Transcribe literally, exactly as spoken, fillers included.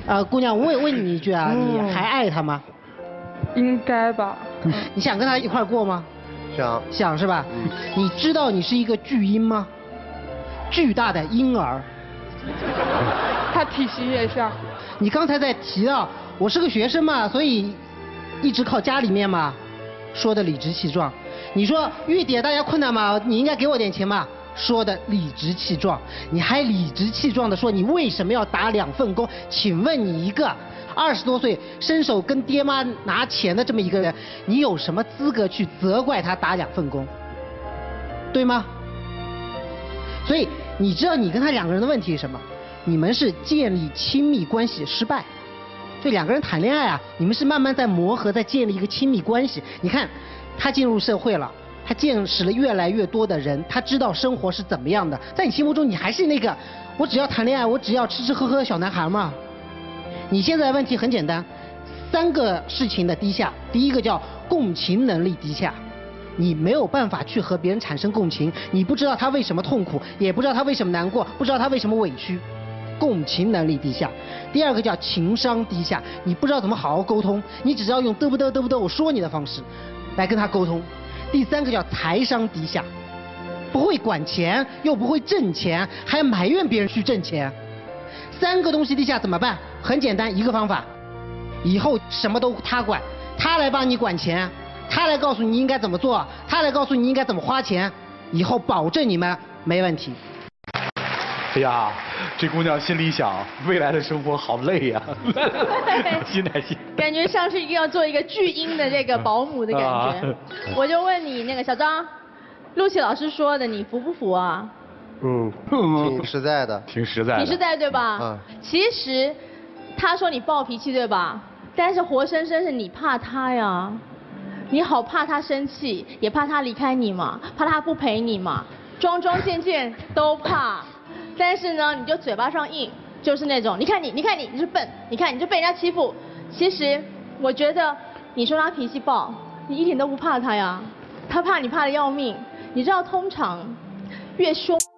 呃，姑娘，我也问你一句啊，你还爱他吗？ 应该吧。 你想跟他一块过吗？ 想。 想是吧？嗯。你知道你是一个巨婴吗？巨大的婴儿。 他体型也像。 你刚才在提到我是个学生嘛，所以一直靠家里面嘛，说的理直气壮。你说月底大家困难嘛，你应该给我点钱嘛，说的理直气壮。你还理直气壮的说你为什么要打两份工？请问你一个二十多岁伸手跟爹妈拿钱的这么一个人，你有什么资格去责怪他打两份工？对吗？所以你知道你跟他两个人的问题是什么？你们是建立亲密关系失败。就两个人谈恋爱啊，你们是慢慢在磨合，在建立一个亲密关系。你看，他进入社会了，他见识了越来越多的人，他知道生活是怎么样的。在你心目中，你还是那个我只要谈恋爱，我只要吃吃喝喝的小男孩吗？你现在的问题很简单，三个事情的低下。第一个叫共情能力低下，你没有办法去和别人产生共情，你不知道他为什么痛苦，也不知道他为什么难过，不知道他为什么委屈。共情能力低下。第二个叫情商低下，你不知道怎么好好沟通，你只知道用嘚不嘚嘚不嘚我说你的方式来跟他沟通。第三个叫财商低下，不会管钱，又不会挣钱，还埋怨别人去挣钱。三个东西低下怎么办？很简单，一个方法，以后什么都他管，他来帮你管钱，他来告诉你应该怎么做，他来告诉你应该怎么花钱，以后保证你们没问题。 哎呀，这姑娘心里想，未来的生活好累呀、啊，心耐心。 感觉像是一定要做一个巨婴的这个保姆的感觉。啊、我就问你，那个小张，陆琪老师说的，你服不服啊？ 嗯，挺实在的。 挺实在的。 挺实在对吧？嗯。其实，他说你暴脾气对吧？但是活生生是你怕他呀，你好怕他生气，也怕他离开你嘛，怕他不陪你嘛，桩桩件件都怕。但是呢，你就嘴巴上硬，就是那种，你看你，你看你，你是笨，你看你就被人家欺负。其实，我觉得你说他脾气暴，你一点都不怕他呀，他怕你怕的要命。你知道，通常越凶。